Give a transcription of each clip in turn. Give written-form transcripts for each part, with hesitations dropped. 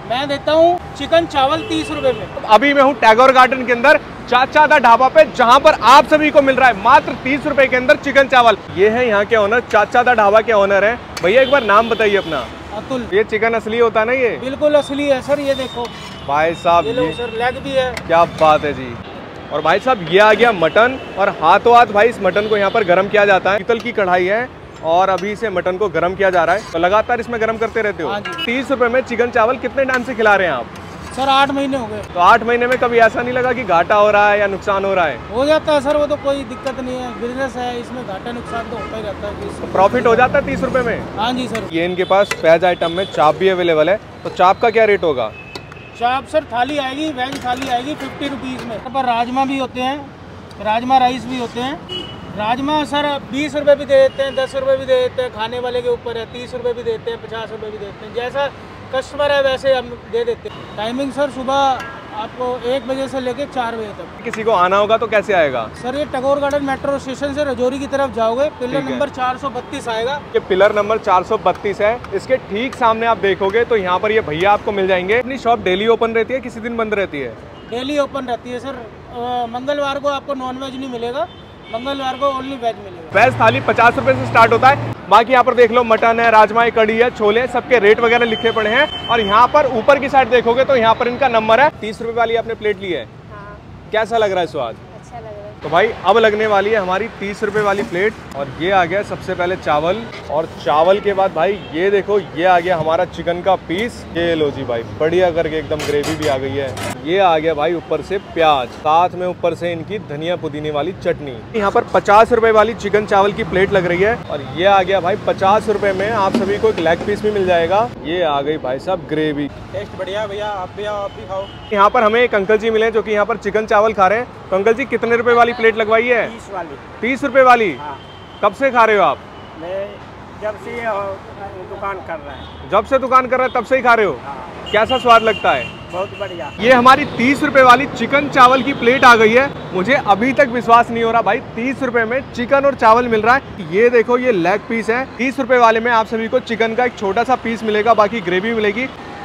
मैं देता हूँ चिकन चावल 30 रुपए में। अभी मैं हूँ टैगोर गार्डन के अंदर चाचा दा ढाबा पे, जहाँ पर आप सभी को मिल रहा है मात्र 30 रुपए के अंदर चिकन चावल। ये है यहाँ के ओनर, चाचा दा ढाबा के ओनर है। भैया एक बार नाम बताइए अपना। अतुल। ये चिकन असली होता है ना? ये बिल्कुल असली है सर, ये देखो भाई साहब, ये सर लेग भी है। क्या बात है जी। और भाई साहब ये आ गया मटन, और हाथों हाथ भाई इस मटन को यहाँ पर गर्म किया जाता है। पीतल की कढ़ाई है और अभी इसे मटन को गर्म किया जा रहा है, तो लगातार इसमें गर्म करते रहते हो। 30 रुपए में चिकन चावल कितने टाइम से खिला रहे हैं आप? सर 8 महीने हो गए। तो 8 महीने में कभी ऐसा नहीं लगा कि घाटा हो रहा है या नुकसान हो रहा है? हो जाता है सर, वो तो कोई दिक्कत नहीं है, बिजनेस है, इसमें घाटा नुकसान तो होता ही रहता है। तो प्रॉफिट हो जाता है 30 रुपए में? हाँ जी सर। ये इनके पास वेज आइटम में चाप भी अवेलेबल है, तो चाप का क्या रेट होगा? चाप सर थाली आएगी, वेज थाली आएगी 50 रुपीज़ में। यहाँ पर राजमा भी होते हैं, राजमा राइस भी होते हैं। राजमा सर 20 रुपए भी दे देते हैं, 10 रुपए भी दे देते हैं, खाने वाले के ऊपर है। 30 रुपए भी देते हैं, 50 रुपए भी देते हैं, जैसा कस्टमर है वैसे हम दे देते हैं। टाइमिंग सर सुबह आपको 1 बजे से लेके 4 बजे तक। किसी को आना होगा तो कैसे आएगा? सर ये टैगोर गार्डन मेट्रो स्टेशन से रजौरी की तरफ जाओगे, पिलर नंबर 432 आएगा। ये पिलर नंबर 432 है, इसके ठीक सामने आप देखोगे तो यहाँ पर ये भैया आपको मिल जाएंगे। अपनी शॉप डेली ओपन रहती है, किसी दिन बंद रहती है? डेली ओपन रहती है सर। मंगलवार को आपको नॉन वेज नहीं मिलेगा, मंगलवार को ओनली वेज मिलेगा। वेज थाली 50 रुपए से स्टार्ट होता है। बाकी यहाँ पर देख लो मटन है, राजमा, कड़ी है, छोले, सबके रेट वगैरह लिखे पड़े हैं। और यहाँ पर ऊपर की साइड देखोगे तो यहाँ पर इनका नंबर है। 30 रुपए वाली आपने प्लेट ली है। हाँ। कैसा लग रहा है स्वाद? अच्छा लग रहा है। तो भाई अब लगने वाली है हमारी 30 रुपए वाली प्लेट। और ये आ गया सबसे पहले चावल, और चावल के बाद भाई ये देखो ये आ गया हमारा चिकन का पीस। ये लो जी भाई, बढ़िया करके एकदम ग्रेवी भी आ गई है। ये आ गया भाई ऊपर से प्याज, साथ में ऊपर से इनकी धनिया पुदीने वाली चटनी। यहाँ पर 50 रुपए वाली चिकन चावल की प्लेट लग रही है। और ये आ गया भाई 50 रुपए में आप सभी को एक लेग पीस भी मिल जाएगा। ये आ गई भाई साहब ग्रेवी। टेस्ट बढ़िया भैया, आप भी आओ, आप भी खाओ। यहाँ पर हमें एक अंकल जी मिले जो कि यहाँ पर चिकन चावल खा रहे हैं। तो अंकल जी कितने रुपए वाली प्लेट लगवाई है? 30 वाली। 30 रुपए वाली? हाँ। कब से खा रहे हो आप? मैं जब से दुकान कर रहा है। जब से दुकान कर रहे हैं तब से ही खा रहे हो? हाँ। कैसा स्वाद लगता है? बहुत बढ़िया। ये हमारी 30 रुपए वाली चिकन चावल की प्लेट आ गई है। मुझे अभी तक विश्वास नहीं हो रहा भाई, 30 रुपए में चिकन और चावल मिल रहा है। ये देखो ये लेग पीस है। 30 रुपए वाले में आप सभी को चिकन का एक छोटा सा पीस मिलेगा, बाकी ग्रेवी मिलेगी।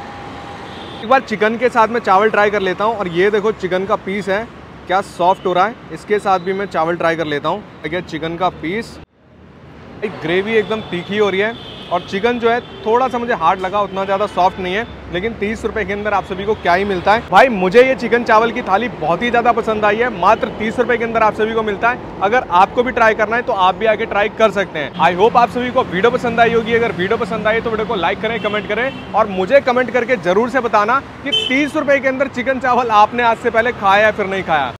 एक बार चिकन के साथ में चावल ट्राई कर लेता हूँ। और ये देखो चिकन का पीस है, क्या सॉफ्ट हो रहा है। इसके साथ भी मैं चावल ट्राई कर लेता हूँ। चिकन का पीस, ग्रेवी एकदम तीखी हो रही है। और चिकन जो है थोड़ा सा मुझे हार्ड लगा, उतना ज़्यादा सॉफ्ट नहीं है। लेकिन 30 रुपए के अंदर आप सभी को क्या ही मिलता है। भाई मुझे ये चिकन चावल की थाली बहुत ही ज़्यादा पसंद आई है। मात्र 30 रुपए के अंदर आप सभी को मिलता है। अगर आपको भी ट्राई करना है तो आप भी आके ट्राई कर सकते हैं। आई होप आप सभी को वीडियो पसंद आई होगी। अगर वीडियो पसंद आई तो वीडियो को लाइक करें, कमेंट करें, और मुझे कमेंट करके जरूर से बताना कि 30 रुपए के अंदर चिकन चावल आपने आज से पहले खाया या फिर नहीं खाया।